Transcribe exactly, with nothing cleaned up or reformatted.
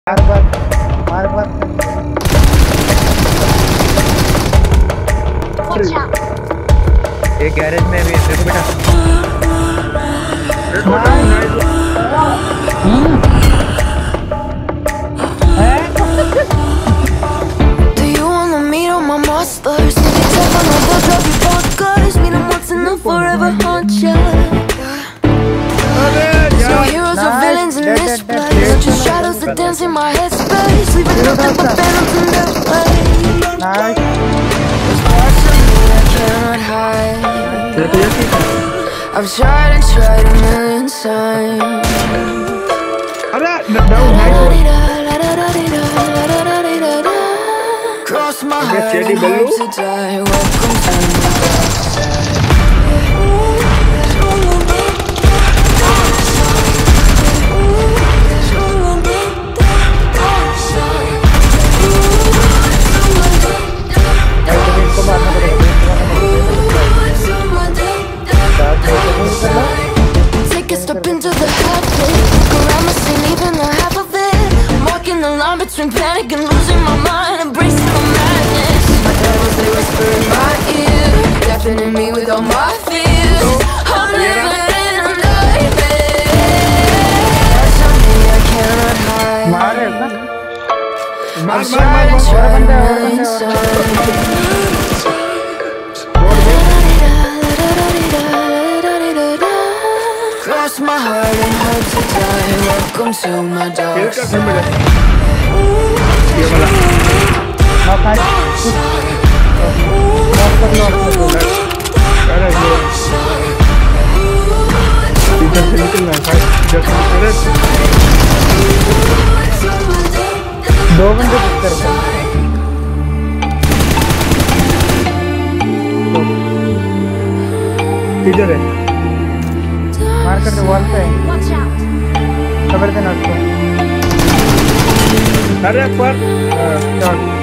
बार बार बार बार एक गैरेज में भी देखो बेटा। Do you wanna meet all my monsters? Maybe tap on the wall, drop your podcast. Meet them once and they'll forever haunt ya. There's no heroes or villains in this place. There's just shadows that dance in my headspace, leaving nothing but phantoms in their place. There's parts of me I cannot hide. I've tried and tried a million times. Cross my heart and hope to die. Welcome to take a step into the habit. Look around me, see even the half of it. I'm walking the line between panic and losing my mind, embracing the madness. My devils, they whisper in my ear, deafening me with all my fears. I'm living in a nightmare. Something I cannot hide. I've tried and tried a million times. Cross my heart and hope to die. Welcome to my dark side. दो घंटे कर किधर है मार कर दे wall पे खबर देना उसको अरे पर